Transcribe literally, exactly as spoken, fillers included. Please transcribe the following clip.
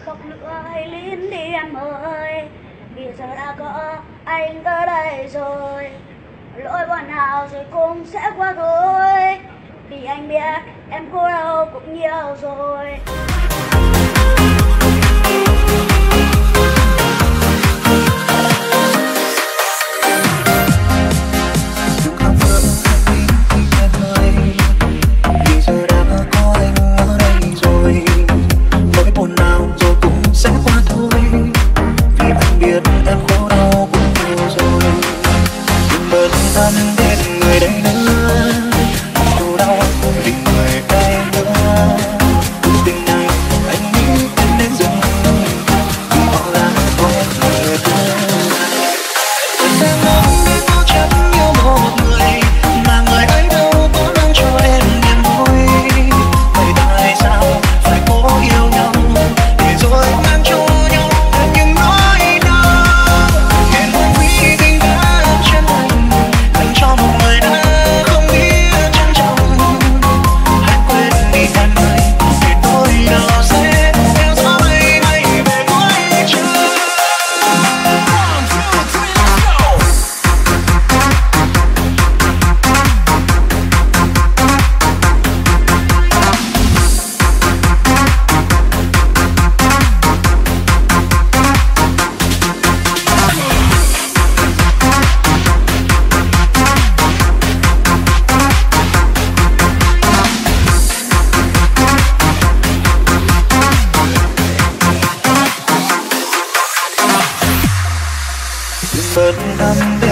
khóc nữa hay lín đi em ơi, vì giờ đã có anh ở đây rồi. Lỗi bọn nào rồi cũng sẽ qua thôi, vì anh biết em khổ đau cũng nhiều rồi. Bớt đắm